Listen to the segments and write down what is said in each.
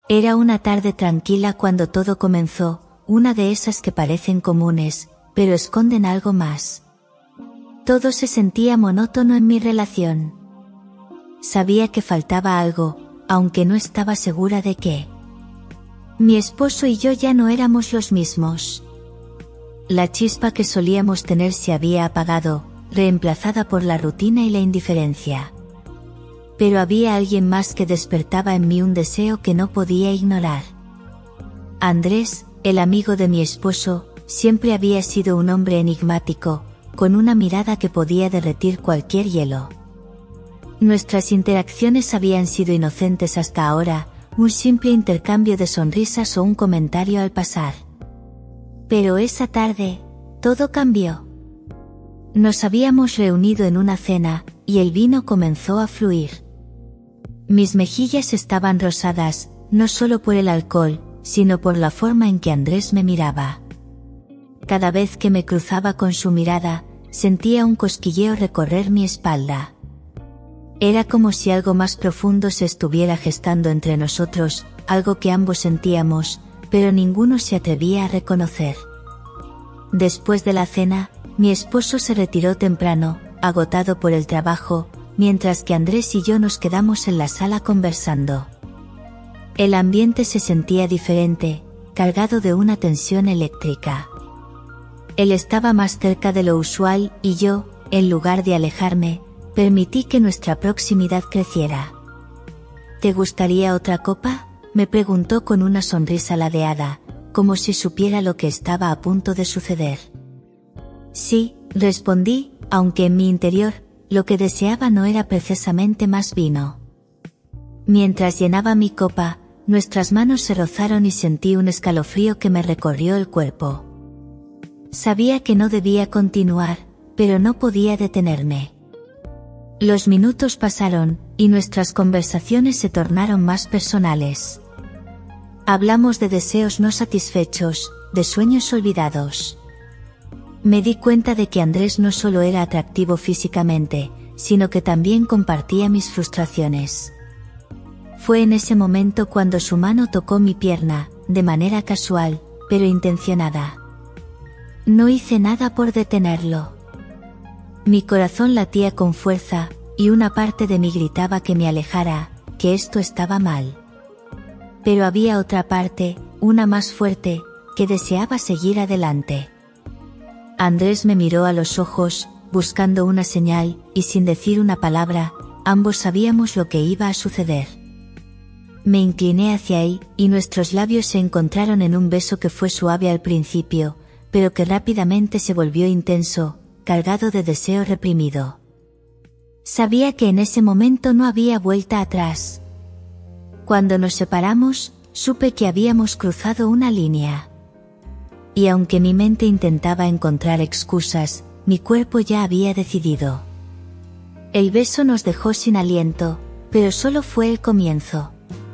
Era una tarde tranquila cuando todo comenzó, una de esas que parecen comunes, pero esconden algo más. Todo se sentía monótono en mi relación. Sabía que faltaba algo, aunque no estaba segura de qué. Mi esposo y yo ya no éramos los mismos. La chispa que solíamos tener se había apagado, reemplazada por la rutina y la indiferencia. Pero había alguien más que despertaba en mí un deseo que no podía ignorar. Andrés, el amigo de mi esposo, siempre había sido un hombre enigmático, con una mirada que podía derretir cualquier hielo. Nuestras interacciones habían sido inocentes hasta ahora, un simple intercambio de sonrisas o un comentario al pasar. Pero esa tarde, todo cambió. Nos habíamos reunido en una cena, y el vino comenzó a fluir. Mis mejillas estaban rosadas, no solo por el alcohol, sino por la forma en que Andrés me miraba. Cada vez que me cruzaba con su mirada, sentía un cosquilleo recorrer mi espalda. Era como si algo más profundo se estuviera gestando entre nosotros, algo que ambos sentíamos, pero ninguno se atrevía a reconocer. Después de la cena, mi esposo se retiró temprano, agotado por el trabajo, mientras que Andrés y yo nos quedamos en la sala conversando. El ambiente se sentía diferente, cargado de una tensión eléctrica. Él estaba más cerca de lo usual y yo, en lugar de alejarme, permití que nuestra proximidad creciera. ¿Te gustaría otra copa?, me preguntó con una sonrisa ladeada, como si supiera lo que estaba a punto de suceder. Sí, respondí, aunque en mi interior, lo que deseaba no era precisamente más vino. Mientras llenaba mi copa, nuestras manos se rozaron y sentí un escalofrío que me recorrió el cuerpo. Sabía que no debía continuar, pero no podía detenerme. Los minutos pasaron, y nuestras conversaciones se tornaron más personales. Hablamos de deseos no satisfechos, de sueños olvidados. Me di cuenta de que Andrés no solo era atractivo físicamente, sino que también compartía mis frustraciones. Fue en ese momento cuando su mano tocó mi pierna, de manera casual, pero intencionada. No hice nada por detenerlo. Mi corazón latía con fuerza, y una parte de mí gritaba que me alejara, que esto estaba mal. Pero había otra parte, una más fuerte, que deseaba seguir adelante. Andrés me miró a los ojos, buscando una señal, y sin decir una palabra, ambos sabíamos lo que iba a suceder. Me incliné hacia él, y nuestros labios se encontraron en un beso que fue suave al principio, pero que rápidamente se volvió intenso, cargado de deseo reprimido. Sabía que en ese momento no había vuelta atrás. Cuando nos separamos, supe que habíamos cruzado una línea. Y aunque mi mente intentaba encontrar excusas, mi cuerpo ya había decidido. El beso nos dejó sin aliento, pero solo fue el comienzo.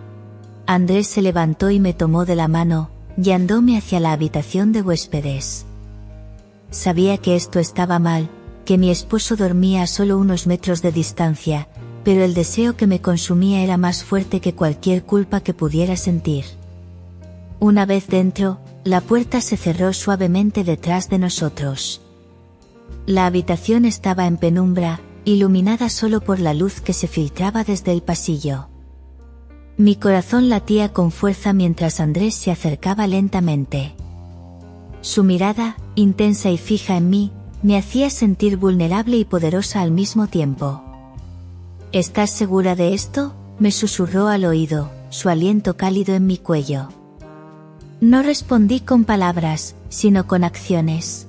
Andrés se levantó y me tomó de la mano, guiándome hacia la habitación de huéspedes. Sabía que esto estaba mal, que mi esposo dormía a solo unos metros de distancia, pero el deseo que me consumía era más fuerte que cualquier culpa que pudiera sentir. Una vez dentro, la puerta se cerró suavemente detrás de nosotros. La habitación estaba en penumbra, iluminada solo por la luz que se filtraba desde el pasillo. Mi corazón latía con fuerza mientras Andrés se acercaba lentamente. Su mirada, intensa y fija en mí, me hacía sentir vulnerable y poderosa al mismo tiempo. ¿Estás segura de esto?, me susurró al oído, su aliento cálido en mi cuello. No respondí con palabras, sino con acciones.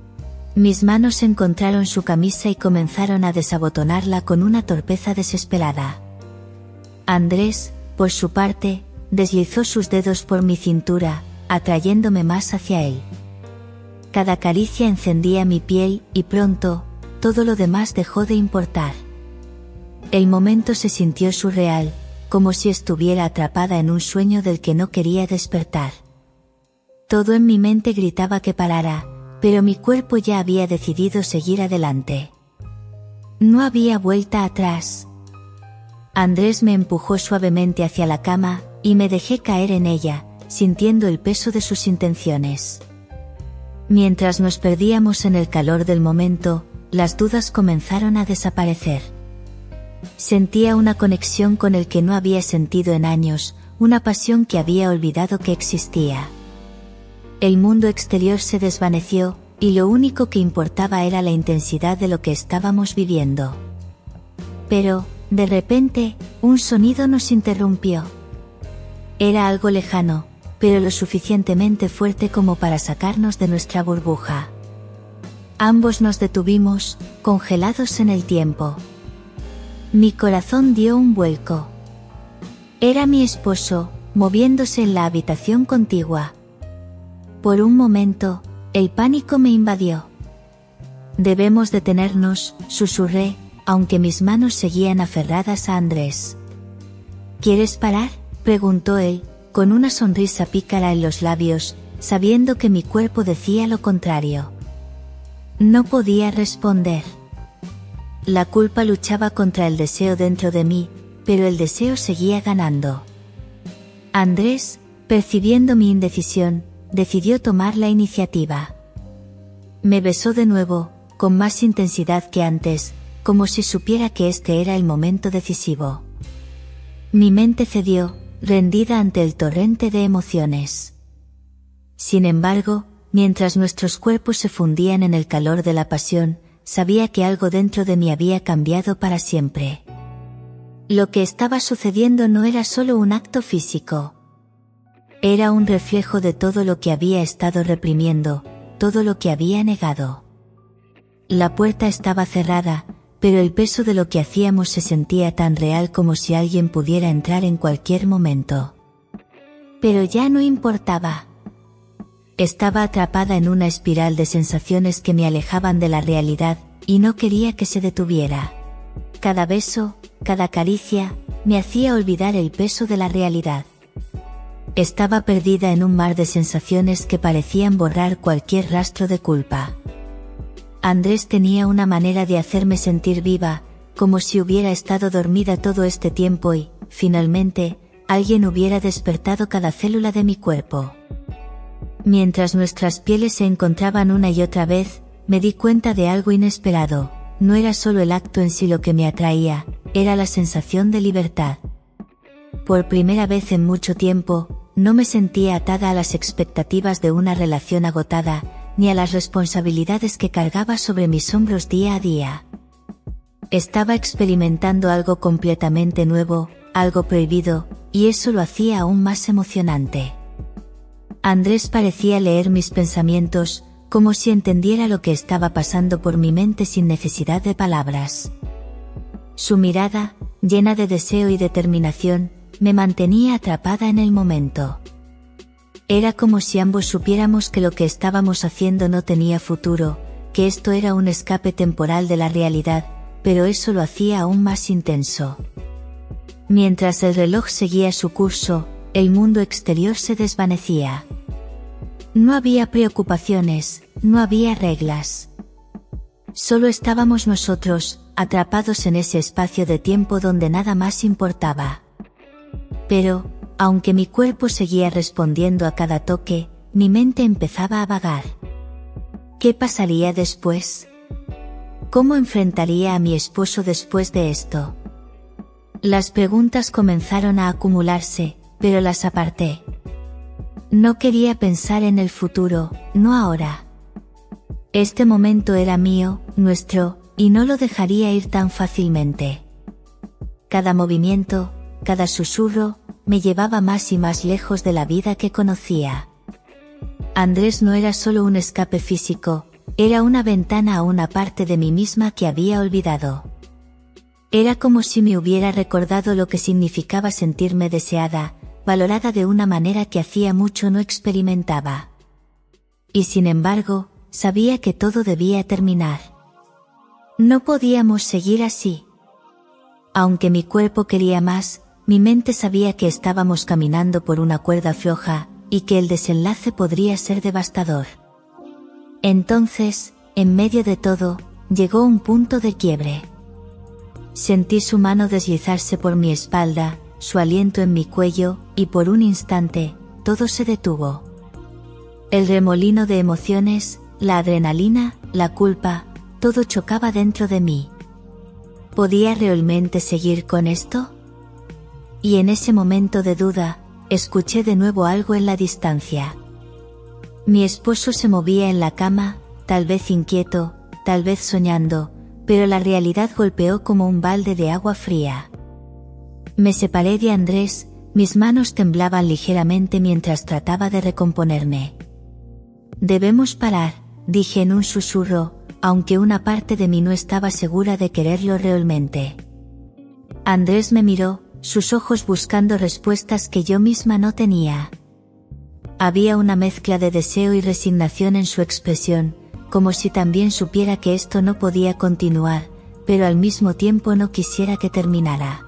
Mis manos encontraron su camisa y comenzaron a desabotonarla con una torpeza desesperada. Andrés, por su parte, deslizó sus dedos por mi cintura, atrayéndome más hacia él. Cada caricia encendía mi piel, y pronto, todo lo demás dejó de importar. El momento se sintió surreal, como si estuviera atrapada en un sueño del que no quería despertar. Todo en mi mente gritaba que parara, pero mi cuerpo ya había decidido seguir adelante. No había vuelta atrás. Andrés me empujó suavemente hacia la cama, y me dejé caer en ella, sintiendo el peso de sus intenciones. Mientras nos perdíamos en el calor del momento, las dudas comenzaron a desaparecer. Sentía una conexión con el que no había sentido en años, una pasión que había olvidado que existía. El mundo exterior se desvaneció, y lo único que importaba era la intensidad de lo que estábamos viviendo. Pero, de repente, un sonido nos interrumpió. Era algo lejano, pero lo suficientemente fuerte como para sacarnos de nuestra burbuja. Ambos nos detuvimos, congelados en el tiempo. Mi corazón dio un vuelco. Era mi esposo, moviéndose en la habitación contigua. Por un momento, el pánico me invadió. «Debemos detenernos», susurré, aunque mis manos seguían aferradas a Andrés. «¿Quieres parar?», preguntó él, con una sonrisa pícara en los labios, sabiendo que mi cuerpo decía lo contrario. No podía responder. La culpa luchaba contra el deseo dentro de mí, pero el deseo seguía ganando. Andrés, percibiendo mi indecisión, decidió tomar la iniciativa. Me besó de nuevo, con más intensidad que antes, como si supiera que este era el momento decisivo. Mi mente cedió, rendida ante el torrente de emociones. Sin embargo, mientras nuestros cuerpos se fundían en el calor de la pasión, sabía que algo dentro de mí había cambiado para siempre. Lo que estaba sucediendo no era solo un acto físico. Era un reflejo de todo lo que había estado reprimiendo, todo lo que había negado. La puerta estaba cerrada, pero el peso de lo que hacíamos se sentía tan real como si alguien pudiera entrar en cualquier momento. Pero ya no importaba. Estaba atrapada en una espiral de sensaciones que me alejaban de la realidad, y no quería que se detuviera. Cada beso, cada caricia, me hacía olvidar el peso de la realidad. Estaba perdida en un mar de sensaciones que parecían borrar cualquier rastro de culpa. Andrés tenía una manera de hacerme sentir viva, como si hubiera estado dormida todo este tiempo y, finalmente, alguien hubiera despertado cada célula de mi cuerpo. Mientras nuestras pieles se encontraban una y otra vez, me di cuenta de algo inesperado. No era solo el acto en sí lo que me atraía, era la sensación de libertad. Por primera vez en mucho tiempo, no me sentía atada a las expectativas de una relación agotada, ni a las responsabilidades que cargaba sobre mis hombros día a día. Estaba experimentando algo completamente nuevo, algo prohibido, y eso lo hacía aún más emocionante. Andrés parecía leer mis pensamientos, como si entendiera lo que estaba pasando por mi mente sin necesidad de palabras. Su mirada, llena de deseo y determinación, me mantenía atrapada en el momento. Era como si ambos supiéramos que lo que estábamos haciendo no tenía futuro, que esto era un escape temporal de la realidad, pero eso lo hacía aún más intenso. Mientras el reloj seguía su curso, el mundo exterior se desvanecía. No había preocupaciones, no había reglas. Solo estábamos nosotros, atrapados en ese espacio de tiempo donde nada más importaba. Pero, aunque mi cuerpo seguía respondiendo a cada toque, mi mente empezaba a vagar. ¿Qué pasaría después? ¿Cómo enfrentaría a mi esposo después de esto? Las preguntas comenzaron a acumularse, pero las aparté. No quería pensar en el futuro, no ahora. Este momento era mío, nuestro, y no lo dejaría ir tan fácilmente. Cada movimiento, cada susurro, me llevaba más y más lejos de la vida que conocía. Andrés no era solo un escape físico, era una ventana a una parte de mí misma que había olvidado. Era como si me hubiera recordado lo que significaba sentirme deseada, valorada de una manera que hacía mucho no experimentaba. Y sin embargo, sabía que todo debía terminar. No podíamos seguir así. Aunque mi cuerpo quería más, mi mente sabía que estábamos caminando por una cuerda floja, y que el desenlace podría ser devastador. Entonces, en medio de todo, llegó un punto de quiebre. Sentí su mano deslizarse por mi espalda, su aliento en mi cuello, y por un instante, todo se detuvo. El remolino de emociones, la adrenalina, la culpa, todo chocaba dentro de mí. ¿Podía realmente seguir con esto? Y en ese momento de duda, escuché de nuevo algo en la distancia. Mi esposo se movía en la cama, tal vez inquieto, tal vez soñando, pero la realidad golpeó como un balde de agua fría. Me separé de Andrés, mis manos temblaban ligeramente mientras trataba de recomponerme. Debemos parar, dije en un susurro, aunque una parte de mí no estaba segura de quererlo realmente. Andrés me miró, sus ojos buscando respuestas que yo misma no tenía. Había una mezcla de deseo y resignación en su expresión, como si también supiera que esto no podía continuar, pero al mismo tiempo no quisiera que terminara.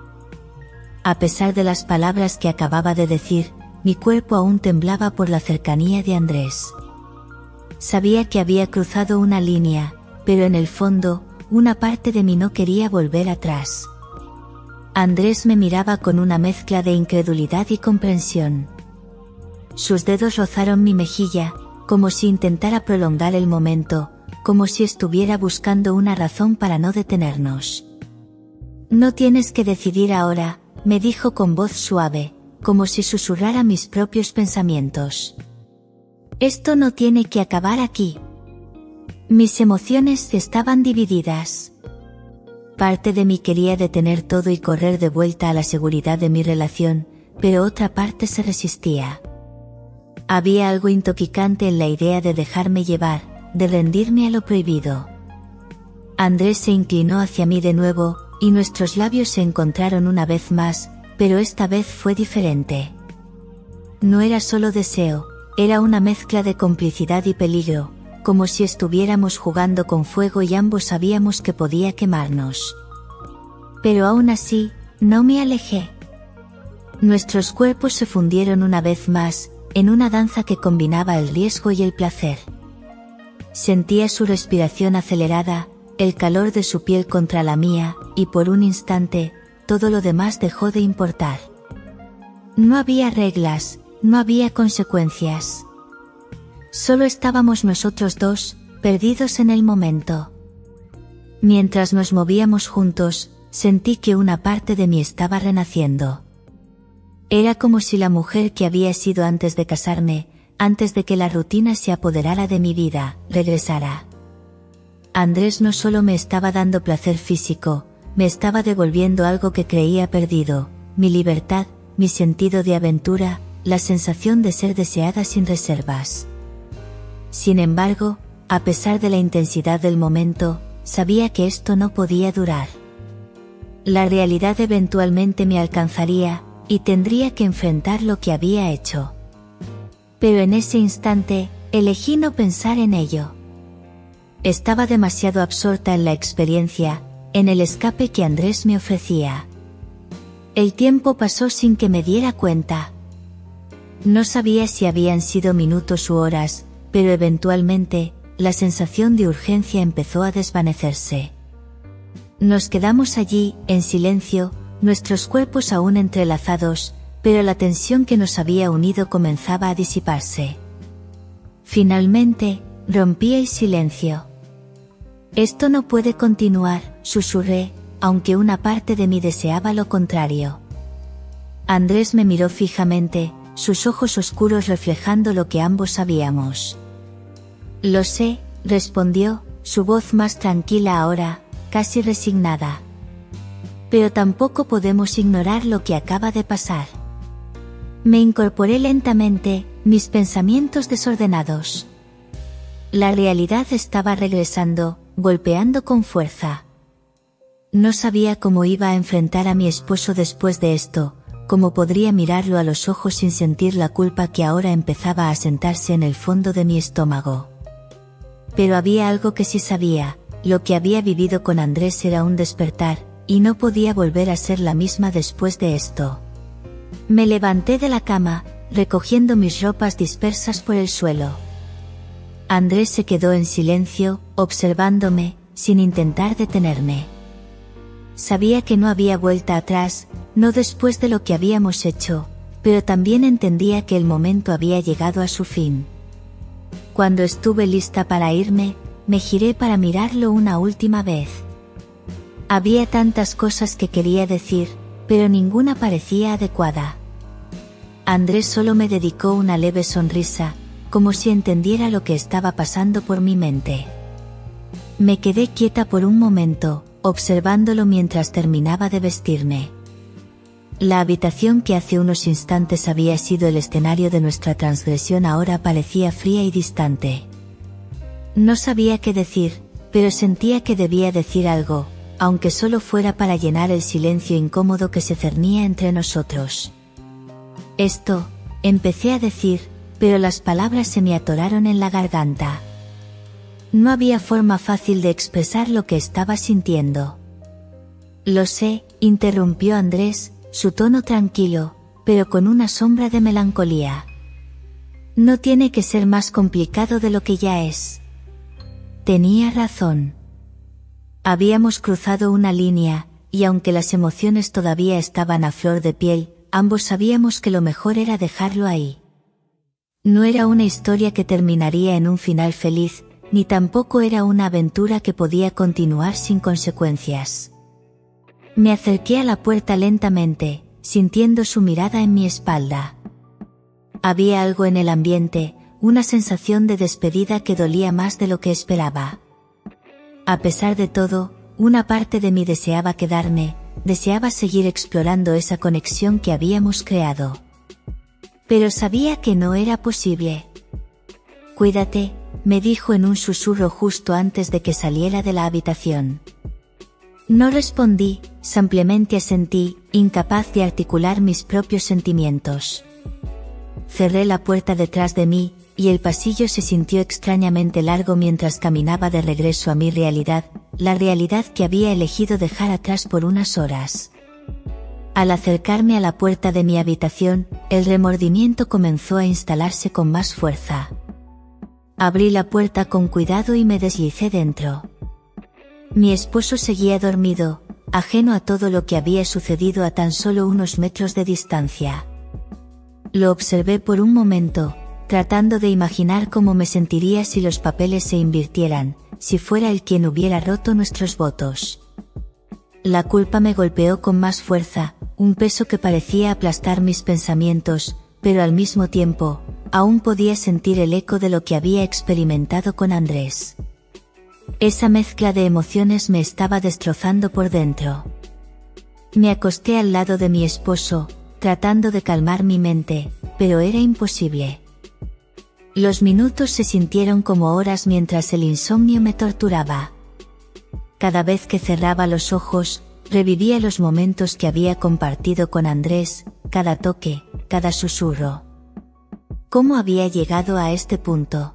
A pesar de las palabras que acababa de decir, mi cuerpo aún temblaba por la cercanía de Andrés. Sabía que había cruzado una línea, pero en el fondo, una parte de mí no quería volver atrás. Andrés me miraba con una mezcla de incredulidad y comprensión. Sus dedos rozaron mi mejilla, como si intentara prolongar el momento, como si estuviera buscando una razón para no detenernos. No tienes que decidir ahora, me dijo con voz suave, como si susurrara mis propios pensamientos. Esto no tiene que acabar aquí. Mis emociones estaban divididas. Parte de mí quería detener todo y correr de vuelta a la seguridad de mi relación, pero otra parte se resistía. Había algo intoxicante en la idea de dejarme llevar, de rendirme a lo prohibido. Andrés se inclinó hacia mí de nuevo, y nuestros labios se encontraron una vez más, pero esta vez fue diferente. No era solo deseo, era una mezcla de complicidad y peligro, como si estuviéramos jugando con fuego y ambos sabíamos que podía quemarnos. Pero aún así, no me alejé. Nuestros cuerpos se fundieron una vez más, en una danza que combinaba el riesgo y el placer. Sentía su respiración acelerada, el calor de su piel contra la mía, y por un instante, todo lo demás dejó de importar. No había reglas, no había consecuencias. Solo estábamos nosotros dos, perdidos en el momento. Mientras nos movíamos juntos, sentí que una parte de mí estaba renaciendo. Era como si la mujer que había sido antes de casarme, antes de que la rutina se apoderara de mi vida, regresara. Andrés no solo me estaba dando placer físico, me estaba devolviendo algo que creía perdido, mi libertad, mi sentido de aventura, la sensación de ser deseada sin reservas. Sin embargo, a pesar de la intensidad del momento, sabía que esto no podía durar. La realidad eventualmente me alcanzaría, y tendría que enfrentar lo que había hecho. Pero en ese instante, elegí no pensar en ello. Estaba demasiado absorta en la experiencia, en el escape que Andrés me ofrecía. El tiempo pasó sin que me diera cuenta. No sabía si habían sido minutos u horas, pero eventualmente, la sensación de urgencia empezó a desvanecerse. Nos quedamos allí, en silencio, nuestros cuerpos aún entrelazados, pero la tensión que nos había unido comenzaba a disiparse. Finalmente, rompí el silencio. Esto no puede continuar, susurré, aunque una parte de mí deseaba lo contrario. Andrés me miró fijamente, sus ojos oscuros reflejando lo que ambos sabíamos. Lo sé, respondió, su voz más tranquila ahora, casi resignada. Pero tampoco podemos ignorar lo que acaba de pasar. Me incorporé lentamente, mis pensamientos desordenados. La realidad estaba regresando, golpeando con fuerza. No sabía cómo iba a enfrentar a mi esposo después de esto, cómo podría mirarlo a los ojos sin sentir la culpa que ahora empezaba a sentarse en el fondo de mi estómago. Pero había algo que sí sabía, lo que había vivido con Andrés era un despertar, y no podía volver a ser la misma después de esto. Me levanté de la cama, recogiendo mis ropas dispersas por el suelo. Andrés se quedó en silencio, observándome, sin intentar detenerme. Sabía que no había vuelta atrás, no después de lo que habíamos hecho, pero también entendía que el momento había llegado a su fin. Cuando estuve lista para irme, me giré para mirarlo una última vez. Había tantas cosas que quería decir, pero ninguna parecía adecuada. Andrés solo me dedicó una leve sonrisa, como si entendiera lo que estaba pasando por mi mente. Me quedé quieta por un momento, observándolo mientras terminaba de vestirme. La habitación que hace unos instantes había sido el escenario de nuestra transgresión ahora parecía fría y distante. No sabía qué decir, pero sentía que debía decir algo, aunque solo fuera para llenar el silencio incómodo que se cernía entre nosotros. Empecé a decir, pero las palabras se me atoraron en la garganta. No había forma fácil de expresar lo que estaba sintiendo. Lo sé, interrumpió Andrés, su tono tranquilo, pero con una sombra de melancolía. No tiene que ser más complicado de lo que ya es. Tenía razón. Habíamos cruzado una línea, y aunque las emociones todavía estaban a flor de piel, ambos sabíamos que lo mejor era dejarlo ahí. No era una historia que terminaría en un final feliz, ni tampoco era una aventura que podía continuar sin consecuencias. Me acerqué a la puerta lentamente, sintiendo su mirada en mi espalda. Había algo en el ambiente, una sensación de despedida que dolía más de lo que esperaba. A pesar de todo, una parte de mí deseaba quedarme, deseaba seguir explorando esa conexión que habíamos creado. Pero sabía que no era posible. Cuídate, me dijo en un susurro justo antes de que saliera de la habitación. No respondí, simplemente asentí, incapaz de articular mis propios sentimientos. Cerré la puerta detrás de mí, y el pasillo se sintió extrañamente largo mientras caminaba de regreso a mi realidad, la realidad que había elegido dejar atrás por unas horas. Al acercarme a la puerta de mi habitación, el remordimiento comenzó a instalarse con más fuerza. Abrí la puerta con cuidado y me deslicé dentro. Mi esposo seguía dormido, ajeno a todo lo que había sucedido a tan solo unos metros de distancia. Lo observé por un momento, tratando de imaginar cómo me sentiría si los papeles se invirtieran, si fuera él quien hubiera roto nuestros votos. La culpa me golpeó con más fuerza, un peso que parecía aplastar mis pensamientos, pero al mismo tiempo, aún podía sentir el eco de lo que había experimentado con Andrés. Esa mezcla de emociones me estaba destrozando por dentro. Me acosté al lado de mi esposo, tratando de calmar mi mente, pero era imposible. Los minutos se sintieron como horas mientras el insomnio me torturaba. Cada vez que cerraba los ojos, revivía los momentos que había compartido con Andrés, cada toque, cada susurro. ¿Cómo había llegado a este punto?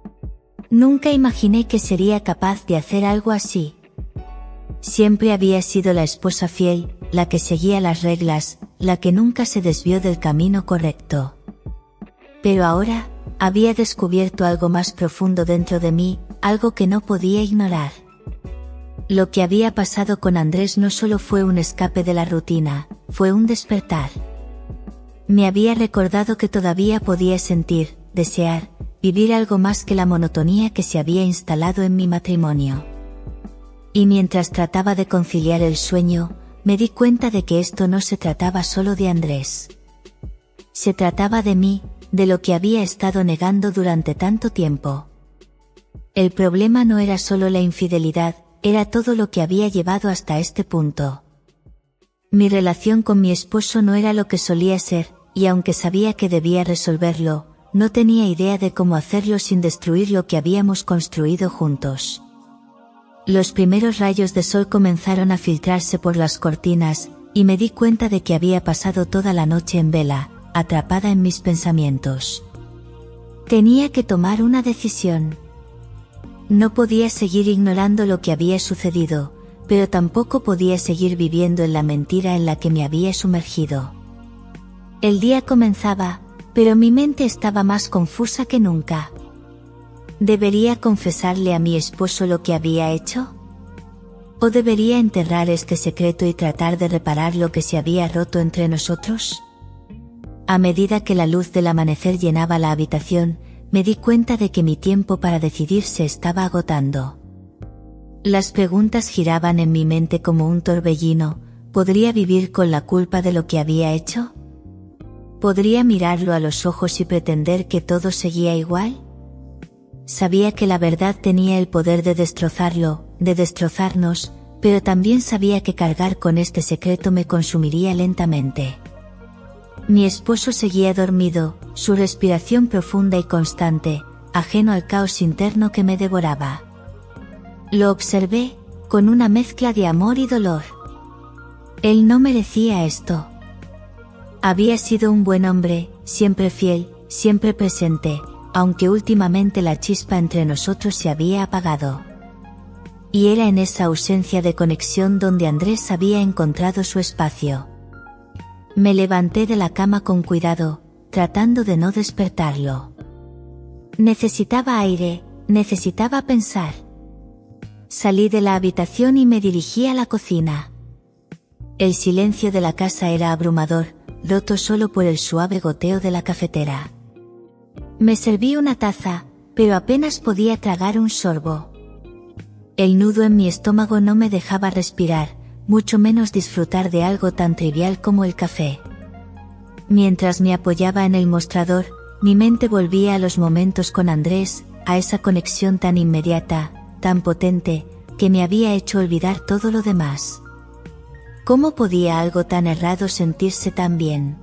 Nunca imaginé que sería capaz de hacer algo así. Siempre había sido la esposa fiel, la que seguía las reglas, la que nunca se desvió del camino correcto. Pero ahora, había descubierto algo más profundo dentro de mí, algo que no podía ignorar. Lo que había pasado con Andrés no solo fue un escape de la rutina, fue un despertar. Me había recordado que todavía podía sentir, desear, vivir algo más que la monotonía que se había instalado en mi matrimonio. Y mientras trataba de conciliar el sueño, me di cuenta de que esto no se trataba solo de Andrés. Se trataba de mí, de lo que había estado negando durante tanto tiempo. El problema no era solo la infidelidad, era todo lo que había llevado hasta este punto. Mi relación con mi esposo no era lo que solía ser, y aunque sabía que debía resolverlo, no tenía idea de cómo hacerlo sin destruir lo que habíamos construido juntos. Los primeros rayos de sol comenzaron a filtrarse por las cortinas, y me di cuenta de que había pasado toda la noche en vela, atrapada en mis pensamientos. Tenía que tomar una decisión. No podía seguir ignorando lo que había sucedido, pero tampoco podía seguir viviendo en la mentira en la que me había sumergido. El día comenzaba, pero mi mente estaba más confusa que nunca. ¿Debería confesarle a mi esposo lo que había hecho? ¿O debería enterrar este secreto y tratar de reparar lo que se había roto entre nosotros? A medida que la luz del amanecer llenaba la habitación, me di cuenta de que mi tiempo para decidir se estaba agotando. Las preguntas giraban en mi mente como un torbellino. ¿Podría vivir con la culpa de lo que había hecho? ¿Podría mirarlo a los ojos y pretender que todo seguía igual? Sabía que la verdad tenía el poder de destrozarlo, de destrozarnos, pero también sabía que cargar con este secreto me consumiría lentamente. Mi esposo seguía dormido, su respiración profunda y constante, ajeno al caos interno que me devoraba. Lo observé, con una mezcla de amor y dolor. Él no merecía esto. Había sido un buen hombre, siempre fiel, siempre presente, aunque últimamente la chispa entre nosotros se había apagado. Y era en esa ausencia de conexión donde Andrés había encontrado su espacio. Me levanté de la cama con cuidado, tratando de no despertarlo. Necesitaba aire, necesitaba pensar. Salí de la habitación y me dirigí a la cocina. El silencio de la casa era abrumador, roto solo por el suave goteo de la cafetera. Me serví una taza, pero apenas podía tragar un sorbo. El nudo en mi estómago no me dejaba respirar, mucho menos disfrutar de algo tan trivial como el café. Mientras me apoyaba en el mostrador, mi mente volvía a los momentos con Andrés, a esa conexión tan inmediata, tan potente, que me había hecho olvidar todo lo demás. ¿Cómo podía algo tan errado sentirse tan bien?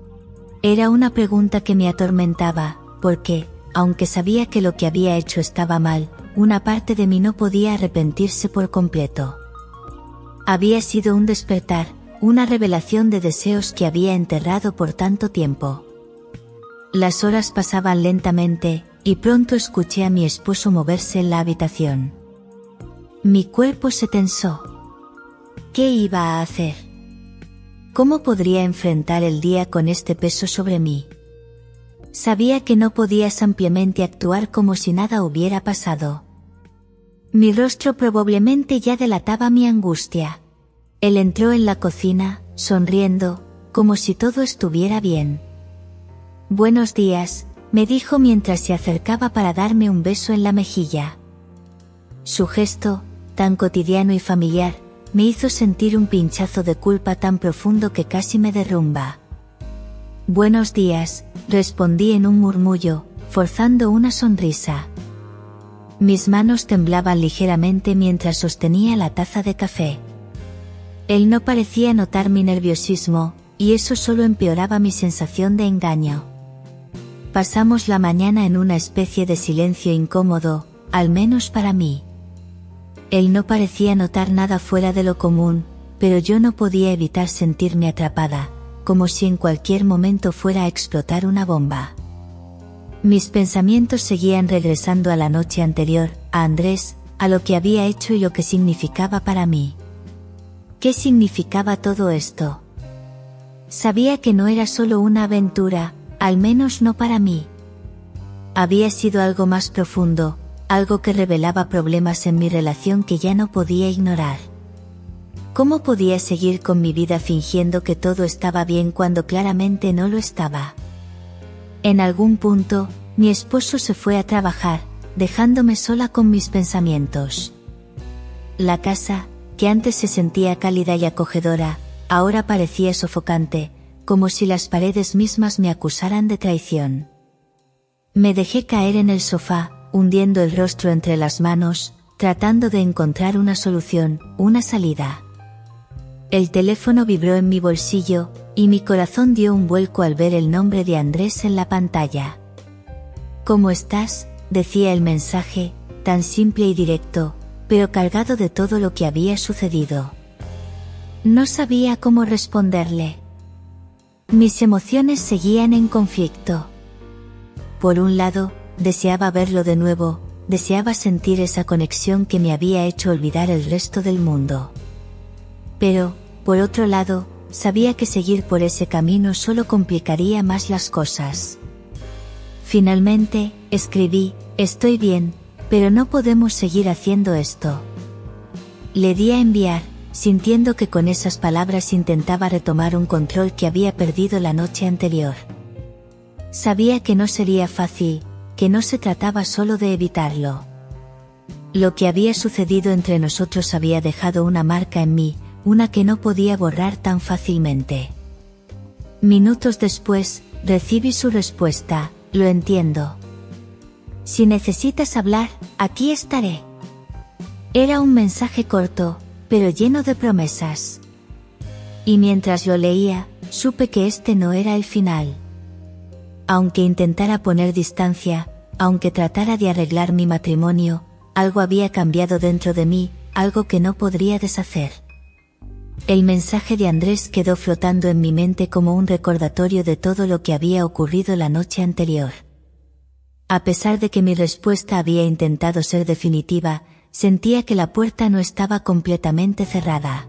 Era una pregunta que me atormentaba, porque, aunque sabía que lo que había hecho estaba mal, una parte de mí no podía arrepentirse por completo. Había sido un despertar, una revelación de deseos que había enterrado por tanto tiempo. Las horas pasaban lentamente, y pronto escuché a mi esposo moverse en la habitación. Mi cuerpo se tensó. ¿Qué iba a hacer? ¿Cómo podría enfrentar el día con este peso sobre mí? Sabía que no podía simplemente actuar como si nada hubiera pasado. Mi rostro probablemente ya delataba mi angustia. Él entró en la cocina, sonriendo, como si todo estuviera bien. «Buenos días», me dijo mientras se acercaba para darme un beso en la mejilla. Su gesto, tan cotidiano y familiar, me hizo sentir un pinchazo de culpa tan profundo que casi me derrumba. «Buenos días», respondí en un murmullo, forzando una sonrisa. Mis manos temblaban ligeramente mientras sostenía la taza de café. Él no parecía notar mi nerviosismo, y eso solo empeoraba mi sensación de engaño. Pasamos la mañana en una especie de silencio incómodo, al menos para mí. Él no parecía notar nada fuera de lo común, pero yo no podía evitar sentirme atrapada, como si en cualquier momento fuera a explotar una bomba. Mis pensamientos seguían regresando a la noche anterior, a Andrés, a lo que había hecho y lo que significaba para mí. ¿Qué significaba todo esto? Sabía que no era solo una aventura, al menos no para mí. Había sido algo más profundo, algo que revelaba problemas en mi relación que ya no podía ignorar. ¿Cómo podía seguir con mi vida fingiendo que todo estaba bien cuando claramente no lo estaba? En algún punto, mi esposo se fue a trabajar, dejándome sola con mis pensamientos. La casa, que antes se sentía cálida y acogedora, ahora parecía sofocante, como si las paredes mismas me acusaran de traición. Me dejé caer en el sofá, hundiendo el rostro entre las manos, tratando de encontrar una solución, una salida. El teléfono vibró en mi bolsillo, y mi corazón dio un vuelco al ver el nombre de Andrés en la pantalla. «¿Cómo estás?», decía el mensaje, tan simple y directo, pero cargado de todo lo que había sucedido. No sabía cómo responderle. Mis emociones seguían en conflicto. Por un lado, deseaba verlo de nuevo, deseaba sentir esa conexión que me había hecho olvidar el resto del mundo. Pero, por otro lado, sabía que seguir por ese camino solo complicaría más las cosas. Finalmente, escribí: «Estoy bien, pero no podemos seguir haciendo esto». Le di a enviar, sintiendo que con esas palabras intentaba retomar un control que había perdido la noche anterior. Sabía que no sería fácil, que no se trataba solo de evitarlo. Lo que había sucedido entre nosotros había dejado una marca en mí, una que no podía borrar tan fácilmente. Minutos después, recibí su respuesta: lo entiendo. Si necesitas hablar, aquí estaré. Era un mensaje corto, pero lleno de promesas. Y mientras lo leía, supe que este no era el final. Aunque intentara poner distancia, aunque tratara de arreglar mi matrimonio, algo había cambiado dentro de mí, algo que no podría deshacer. El mensaje de Andrés quedó flotando en mi mente como un recordatorio de todo lo que había ocurrido la noche anterior. A pesar de que mi respuesta había intentado ser definitiva, sentía que la puerta no estaba completamente cerrada.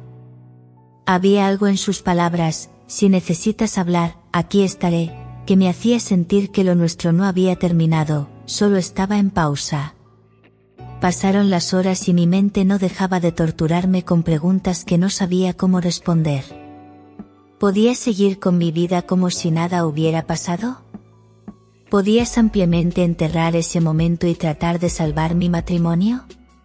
Había algo en sus palabras: si necesitas hablar, aquí estaré, que me hacía sentir que lo nuestro no había terminado, solo estaba en pausa. Pasaron las horas y mi mente no dejaba de torturarme con preguntas que no sabía cómo responder. ¿Podía seguir con mi vida como si nada hubiera pasado? ¿Podía simplemente enterrar ese momento y tratar de salvar mi matrimonio?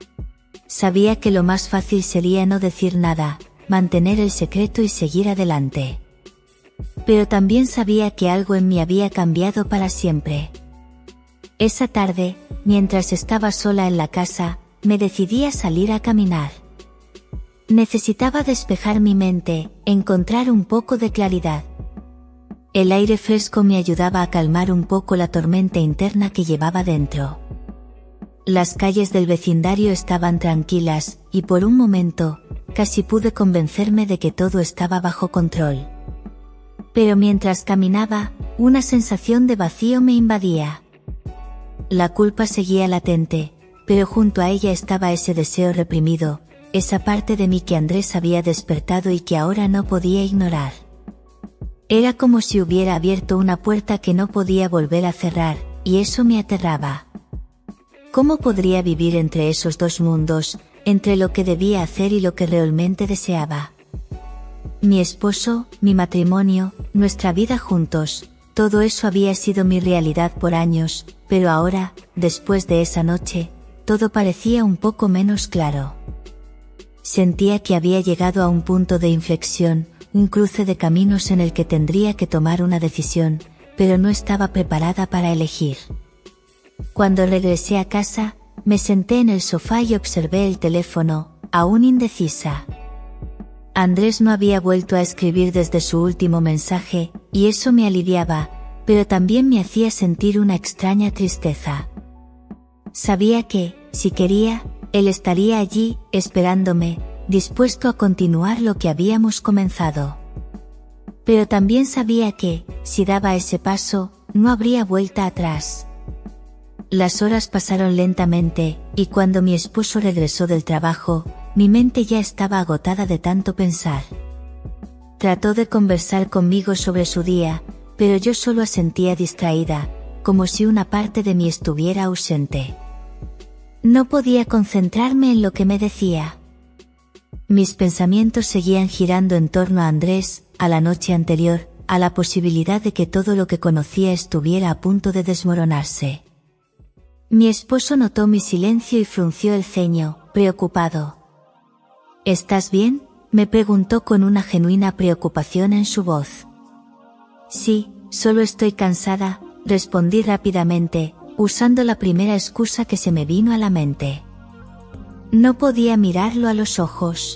Sabía que lo más fácil sería no decir nada, mantener el secreto y seguir adelante. Pero también sabía que algo en mí había cambiado para siempre. Esa tarde, mientras estaba sola en la casa, me decidí a salir a caminar. Necesitaba despejar mi mente, encontrar un poco de claridad. El aire fresco me ayudaba a calmar un poco la tormenta interna que llevaba dentro. Las calles del vecindario estaban tranquilas, y por un momento, casi pude convencerme de que todo estaba bajo control. Pero mientras caminaba, una sensación de vacío me invadía. La culpa seguía latente, pero junto a ella estaba ese deseo reprimido, esa parte de mí que Andrés había despertado y que ahora no podía ignorar. Era como si hubiera abierto una puerta que no podía volver a cerrar, y eso me aterraba. ¿Cómo podría vivir entre esos dos mundos, entre lo que debía hacer y lo que realmente deseaba? Mi esposo, mi matrimonio, nuestra vida juntos, todo eso había sido mi realidad por años, pero ahora, después de esa noche, todo parecía un poco menos claro. Sentía que había llegado a un punto de inflexión, un cruce de caminos en el que tendría que tomar una decisión, pero no estaba preparada para elegir. Cuando regresé a casa, me senté en el sofá y observé el teléfono, aún indecisa. Andrés no había vuelto a escribir desde su último mensaje, y eso me aliviaba, pero también me hacía sentir una extraña tristeza. Sabía que, si quería, él estaría allí, esperándome, dispuesto a continuar lo que habíamos comenzado. Pero también sabía que, si daba ese paso, no habría vuelta atrás. Las horas pasaron lentamente, y cuando mi esposo regresó del trabajo, mi mente ya estaba agotada de tanto pensar. Trató de conversar conmigo sobre su día, pero yo solo asentía distraída, como si una parte de mí estuviera ausente. No podía concentrarme en lo que me decía. Mis pensamientos seguían girando en torno a Andrés, a la noche anterior, a la posibilidad de que todo lo que conocía estuviera a punto de desmoronarse. Mi esposo notó mi silencio y frunció el ceño, preocupado. ¿Estás bien?, me preguntó con una genuina preocupación en su voz. Sí, solo estoy cansada, respondí rápidamente, usando la primera excusa que se me vino a la mente. No podía mirarlo a los ojos.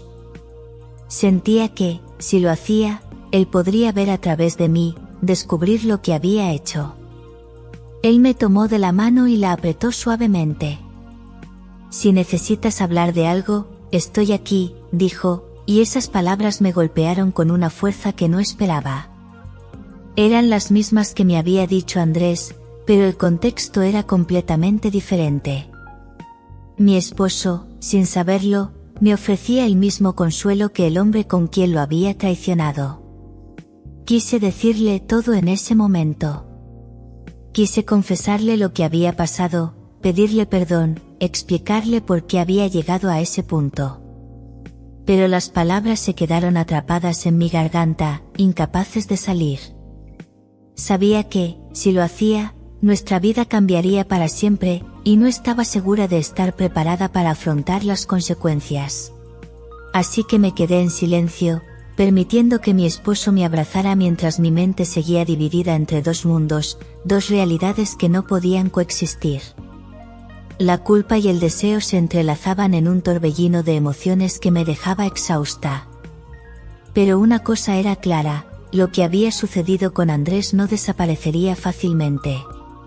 Sentía que, si lo hacía, él podría ver a través de mí, descubrir lo que había hecho. Él me tomó de la mano y la apretó suavemente. Si necesitas hablar de algo, estoy aquí, dijo, y esas palabras me golpearon con una fuerza que no esperaba. Eran las mismas que me había dicho Andrés, pero el contexto era completamente diferente. Mi esposo, sin saberlo, me ofrecía el mismo consuelo que el hombre con quien lo había traicionado. Quise decirle todo en ese momento. Quise confesarle lo que había pasado, pedirle perdón, explicarle por qué había llegado a ese punto. pero las palabras se quedaron atrapadas en mi garganta, incapaces de salir. Sabía que, si lo hacía, nuestra vida cambiaría para siempre, y no estaba segura de estar preparada para afrontar las consecuencias. Así que me quedé en silencio, permitiendo que mi esposo me abrazara mientras mi mente seguía dividida entre dos mundos, dos realidades que no podían coexistir. La culpa y el deseo se entrelazaban en un torbellino de emociones que me dejaba exhausta. Pero una cosa era clara, lo que había sucedido con Andrés no desaparecería fácilmente.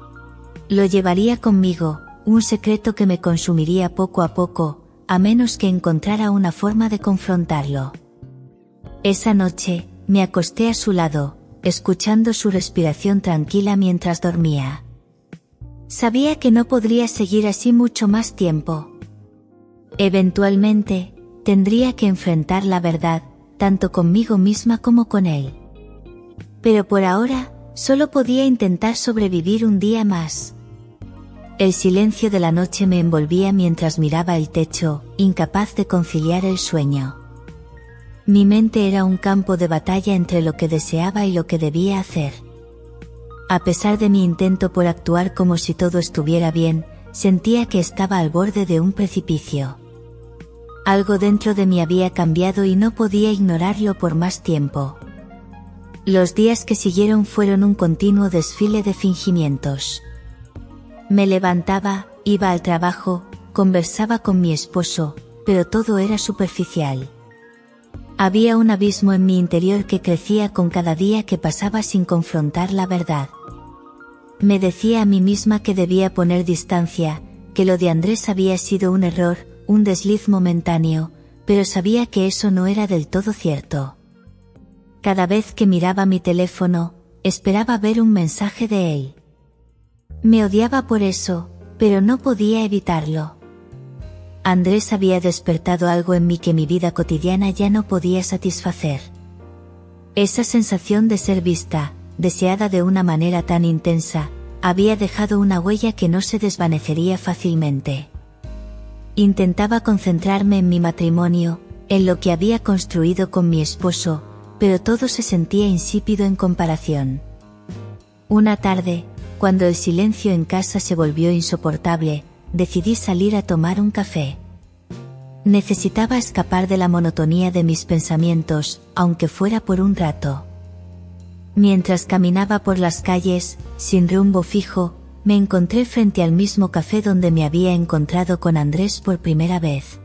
Lo llevaría conmigo, un secreto que me consumiría poco a poco, a menos que encontrara una forma de confrontarlo. Esa noche, me acosté a su lado, escuchando su respiración tranquila mientras dormía. Sabía que no podría seguir así mucho más tiempo. Eventualmente, tendría que enfrentar la verdad, tanto conmigo misma como con él. Pero por ahora, solo podía intentar sobrevivir un día más. El silencio de la noche me envolvía mientras miraba el techo, incapaz de conciliar el sueño. Mi mente era un campo de batalla entre lo que deseaba y lo que debía hacer. A pesar de mi intento por actuar como si todo estuviera bien, sentía que estaba al borde de un precipicio. Algo dentro de mí había cambiado y no podía ignorarlo por más tiempo. Los días que siguieron fueron un continuo desfile de fingimientos. Me levantaba, iba al trabajo, conversaba con mi esposo, pero todo era superficial. Había un abismo en mi interior que crecía con cada día que pasaba sin confrontar la verdad. Me decía a mí misma que debía poner distancia, que lo de Andrés había sido un error, un desliz momentáneo, pero sabía que eso no era del todo cierto. Cada vez que miraba mi teléfono, esperaba ver un mensaje de él. Me odiaba por eso, pero no podía evitarlo. Andrés había despertado algo en mí que mi vida cotidiana ya no podía satisfacer. Esa sensación de ser vista, deseada de una manera tan intensa, había dejado una huella que no se desvanecería fácilmente. Intentaba concentrarme en mi matrimonio, en lo que había construido con mi esposo, pero todo se sentía insípido en comparación. Una tarde, cuando el silencio en casa se volvió insoportable, decidí salir a tomar un café. Necesitaba escapar de la monotonía de mis pensamientos, aunque fuera por un rato. Mientras caminaba por las calles, sin rumbo fijo, me encontré frente al mismo café donde me había encontrado con Andrés por primera vez.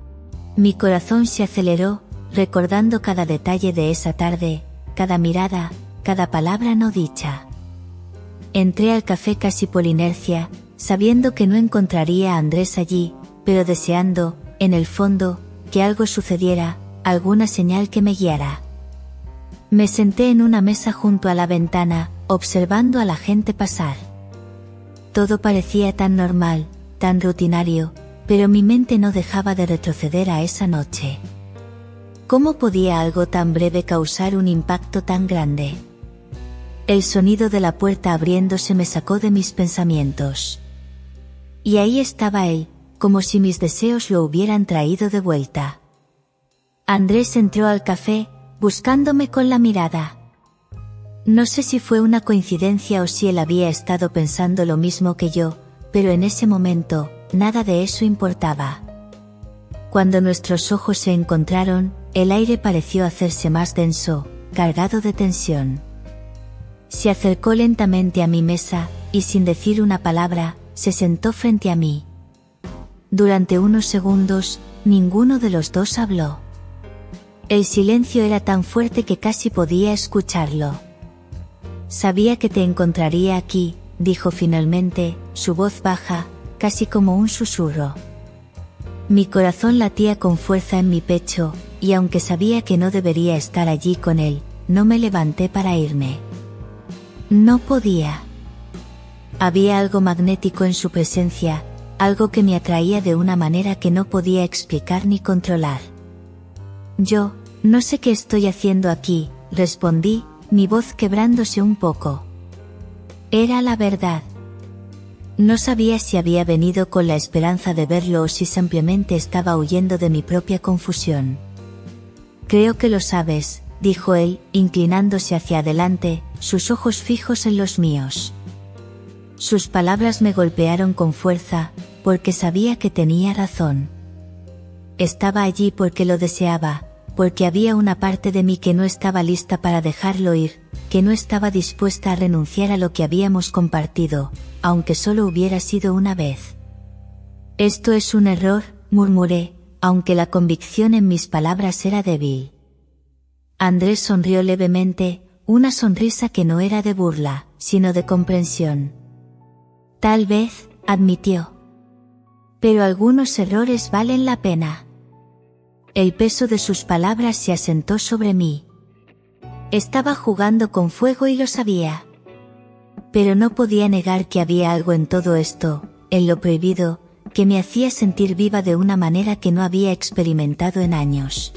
Mi corazón se aceleró, recordando cada detalle de esa tarde, cada mirada, cada palabra no dicha. Entré al café casi por inercia, sabiendo que no encontraría a Andrés allí, pero deseando, en el fondo, que algo sucediera, alguna señal que me guiara. Me senté en una mesa junto a la ventana, observando a la gente pasar. Todo parecía tan normal, tan rutinario, pero mi mente no dejaba de retroceder a esa noche. ¿Cómo podía algo tan breve causar un impacto tan grande? El sonido de la puerta abriéndose me sacó de mis pensamientos. Y ahí estaba él, como si mis deseos lo hubieran traído de vuelta. Andrés entró al café, buscándome con la mirada. No sé si fue una coincidencia o si él había estado pensando lo mismo que yo, pero en ese momento, nada de eso importaba. Cuando nuestros ojos se encontraron, el aire pareció hacerse más denso, cargado de tensión. Se acercó lentamente a mi mesa, y sin decir una palabra, se sentó frente a mí. Durante unos segundos, ninguno de los dos habló. El silencio era tan fuerte que casi podía escucharlo. Sabía que te encontraría aquí, dijo finalmente, su voz baja, casi como un susurro. Mi corazón latía con fuerza en mi pecho, y aunque sabía que no debería estar allí con él, no me levanté para irme. No podía. Había algo magnético en su presencia, algo que me atraía de una manera que no podía explicar ni controlar. Yo, no sé qué estoy haciendo aquí, respondí, mi voz quebrándose un poco. Era la verdad. No sabía si había venido con la esperanza de verlo o si simplemente estaba huyendo de mi propia confusión. Creo que lo sabes, dijo él, inclinándose hacia adelante, sus ojos fijos en los míos. Sus palabras me golpearon con fuerza, porque sabía que tenía razón. Estaba allí porque lo deseaba, porque había una parte de mí que no estaba lista para dejarlo ir, que no estaba dispuesta a renunciar a lo que habíamos compartido, aunque solo hubiera sido una vez. Esto es un error, murmuré, aunque la convicción en mis palabras era débil. Andrés sonrió levemente, una sonrisa que no era de burla, sino de comprensión. Tal vez, admitió. Pero algunos errores valen la pena. El peso de sus palabras se asentó sobre mí. Estaba jugando con fuego y lo sabía. Pero no podía negar que había algo en todo esto, en lo prohibido, que me hacía sentir viva de una manera que no había experimentado en años.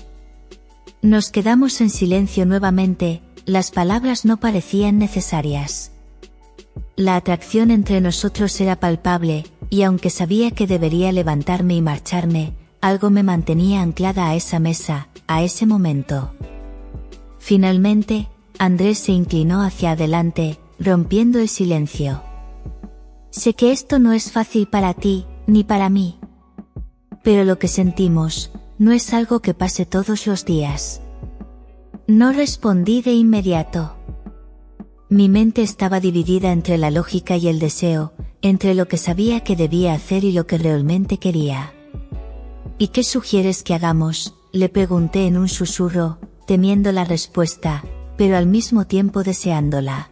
Nos quedamos en silencio nuevamente, las palabras no parecían necesarias. La atracción entre nosotros era palpable, y aunque sabía que debería levantarme y marcharme, algo me mantenía anclada a esa mesa, a ese momento. Finalmente, Andrés se inclinó hacia adelante, rompiendo el silencio. Sé que esto no es fácil para ti, ni para mí. Pero lo que sentimos, no es algo que pase todos los días. No respondí de inmediato. Mi mente estaba dividida entre la lógica y el deseo, entre lo que sabía que debía hacer y lo que realmente quería. ¿Y qué sugieres que hagamos?, le pregunté en un susurro, temiendo la respuesta, pero al mismo tiempo deseándola.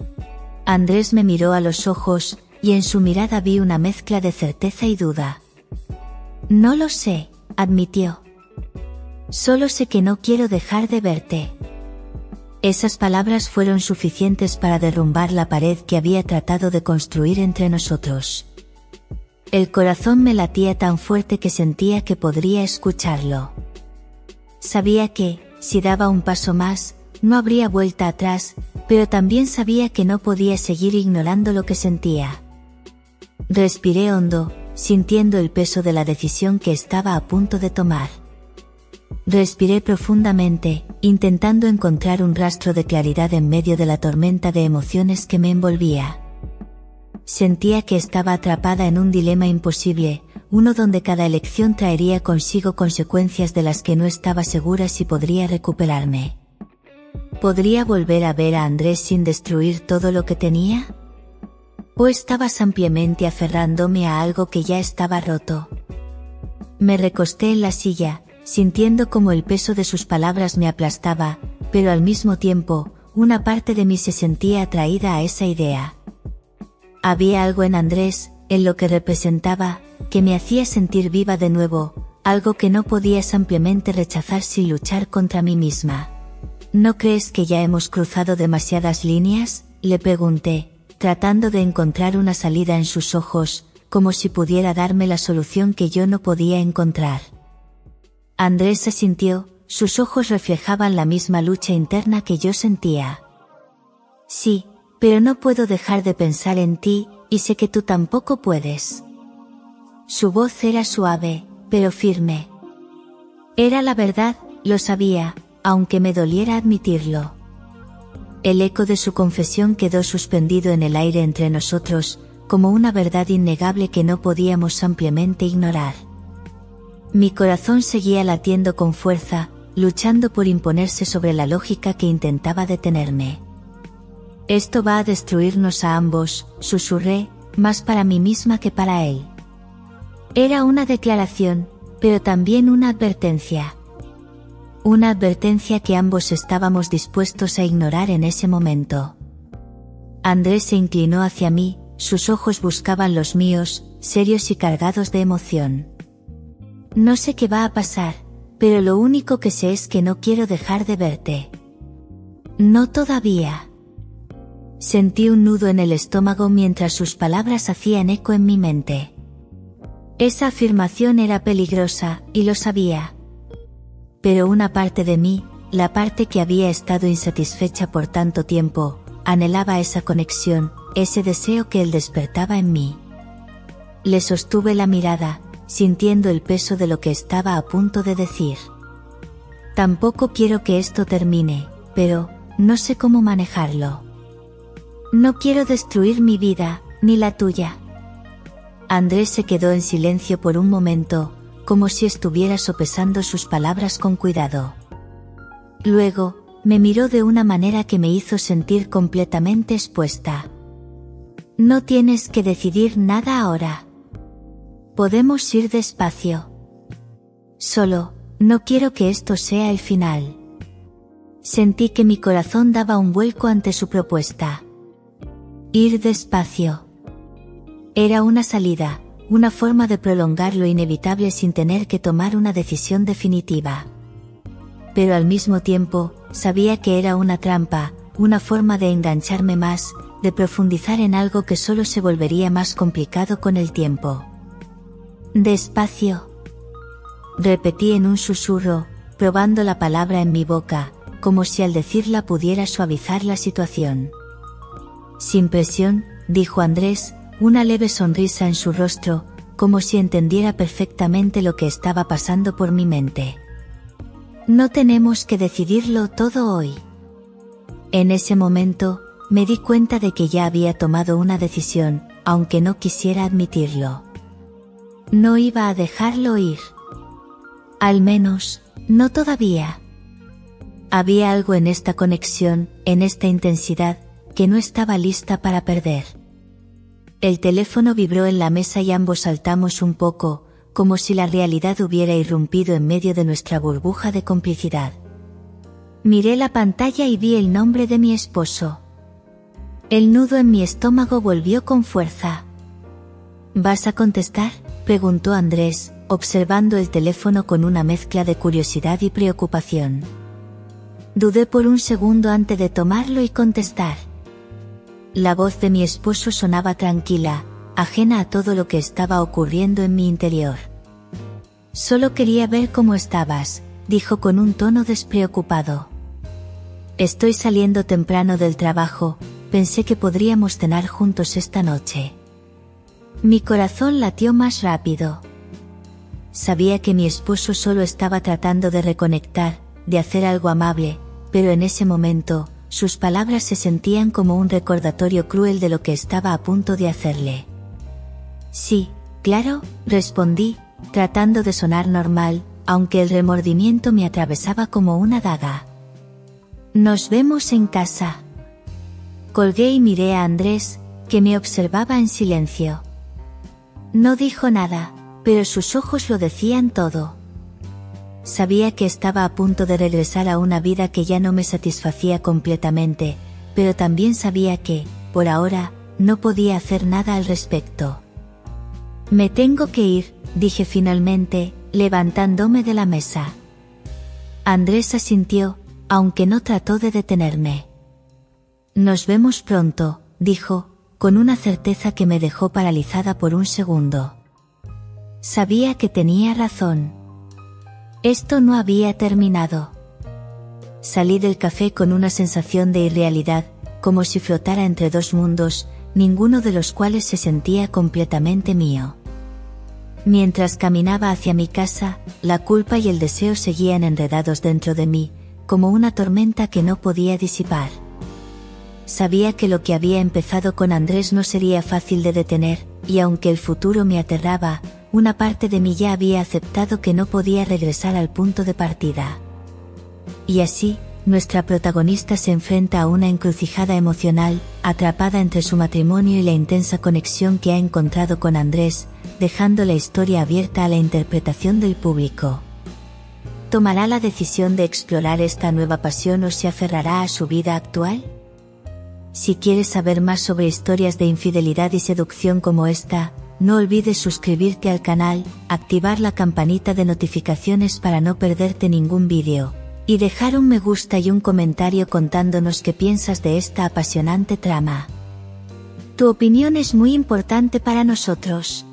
Andrés me miró a los ojos, y en su mirada vi una mezcla de certeza y duda. No lo sé, admitió. Solo sé que no quiero dejar de verte. Esas palabras fueron suficientes para derrumbar la pared que había tratado de construir entre nosotros. El corazón me latía tan fuerte que sentía que podría escucharlo. Sabía que, si daba un paso más, no habría vuelta atrás, pero también sabía que no podía seguir ignorando lo que sentía. Respiré hondo, sintiendo el peso de la decisión que estaba a punto de tomar. Respiré profundamente, intentando encontrar un rastro de claridad en medio de la tormenta de emociones que me envolvía. Sentía que estaba atrapada en un dilema imposible, uno donde cada elección traería consigo consecuencias de las que no estaba segura si podría recuperarme. ¿Podría volver a ver a Andrés sin destruir todo lo que tenía? ¿O estaba ampliamente aferrándome a algo que ya estaba roto? Me recosté en la silla, sintiendo como el peso de sus palabras me aplastaba, pero al mismo tiempo, una parte de mí se sentía atraída a esa idea. Había algo en Andrés, en lo que representaba, que me hacía sentir viva de nuevo, algo que no podía ampliamente rechazar sin luchar contra mí misma. ¿No crees que ya hemos cruzado demasiadas líneas?, le pregunté, tratando de encontrar una salida en sus ojos, como si pudiera darme la solución que yo no podía encontrar. Andrés asintió, sus ojos reflejaban la misma lucha interna que yo sentía. Sí, pero no puedo dejar de pensar en ti, y sé que tú tampoco puedes. Su voz era suave, pero firme. Era la verdad, lo sabía, aunque me doliera admitirlo. El eco de su confesión quedó suspendido en el aire entre nosotros, como una verdad innegable que no podíamos ampliamente ignorar. Mi corazón seguía latiendo con fuerza, luchando por imponerse sobre la lógica que intentaba detenerme. Esto va a destruirnos a ambos, susurré, más para mí misma que para él. Era una declaración, pero también una advertencia. Una advertencia que ambos estábamos dispuestos a ignorar en ese momento. Andrés se inclinó hacia mí, sus ojos buscaban los míos, serios y cargados de emoción. No sé qué va a pasar, pero lo único que sé es que no quiero dejar de verte. No todavía. Sentí un nudo en el estómago mientras sus palabras hacían eco en mi mente. Esa afirmación era peligrosa, y lo sabía. Pero una parte de mí, la parte que había estado insatisfecha por tanto tiempo, anhelaba esa conexión, ese deseo que él despertaba en mí. Le sostuve la mirada, sintiendo el peso de lo que estaba a punto de decir. Tampoco quiero que esto termine, pero no sé cómo manejarlo. No quiero destruir mi vida, ni la tuya. Andrés se quedó en silencio por un momento, como si estuviera sopesando sus palabras con cuidado. Luego, me miró de una manera que me hizo sentir completamente expuesta. No tienes que decidir nada ahora. Podemos ir despacio. Solo, no quiero que esto sea el final. Sentí que mi corazón daba un vuelco ante su propuesta. Ir despacio. Era una salida, una forma de prolongar lo inevitable sin tener que tomar una decisión definitiva. Pero al mismo tiempo, sabía que era una trampa, una forma de engancharme más, de profundizar en algo que solo se volvería más complicado con el tiempo. Despacio. Repetí en un susurro, probando la palabra en mi boca, como si al decirla pudiera suavizar la situación. Sin presión, dijo Andrés, una leve sonrisa en su rostro, como si entendiera perfectamente lo que estaba pasando por mi mente. No tenemos que decidirlo todo hoy. En ese momento, me di cuenta de que ya había tomado una decisión, aunque no quisiera admitirlo. No iba a dejarlo ir. Al menos, no todavía. Había algo en esta conexión, en esta intensidad, que no estaba lista para perder. El teléfono vibró en la mesa y ambos saltamos un poco, como si la realidad hubiera irrumpido en medio de nuestra burbuja de complicidad. Miré la pantalla y vi el nombre de mi esposo. El nudo en mi estómago volvió con fuerza. ¿Vas a contestar?, preguntó Andrés, observando el teléfono con una mezcla de curiosidad y preocupación. Dudé por un segundo antes de tomarlo y contestar. La voz de mi esposo sonaba tranquila, ajena a todo lo que estaba ocurriendo en mi interior. Solo quería ver cómo estabas, dijo con un tono despreocupado. Estoy saliendo temprano del trabajo, pensé que podríamos cenar juntos esta noche. Mi corazón latió más rápido. Sabía que mi esposo solo estaba tratando de reconectar, de hacer algo amable, pero en ese momento, sus palabras se sentían como un recordatorio cruel de lo que estaba a punto de hacerle. Sí, claro, respondí, tratando de sonar normal, aunque el remordimiento me atravesaba como una daga. Nos vemos en casa. Colgué y miré a Andrés, que me observaba en silencio. No dijo nada, pero sus ojos lo decían todo. Sabía que estaba a punto de regresar a una vida que ya no me satisfacía completamente, pero también sabía que, por ahora, no podía hacer nada al respecto. Me tengo que ir, dije finalmente, levantándome de la mesa. Andrés asintió, aunque no trató de detenerme. Nos vemos pronto, dijo, con una certeza que me dejó paralizada por un segundo. Sabía que tenía razón. Esto no había terminado. Salí del café con una sensación de irrealidad, como si flotara entre dos mundos, ninguno de los cuales se sentía completamente mío. Mientras caminaba hacia mi casa, la culpa y el deseo seguían enredados dentro de mí, como una tormenta que no podía disipar. Sabía que lo que había empezado con Andrés no sería fácil de detener, y aunque el futuro me aterraba, una parte de mí ya había aceptado que no podía regresar al punto de partida. Y así, nuestra protagonista se enfrenta a una encrucijada emocional, atrapada entre su matrimonio y la intensa conexión que ha encontrado con Andrés, dejando la historia abierta a la interpretación del público. ¿Tomará la decisión de explorar esta nueva pasión o se aferrará a su vida actual? Si quieres saber más sobre historias de infidelidad y seducción como esta, no olvides suscribirte al canal, activar la campanita de notificaciones para no perderte ningún vídeo, y dejar un me gusta y un comentario contándonos qué piensas de esta apasionante trama. Tu opinión es muy importante para nosotros.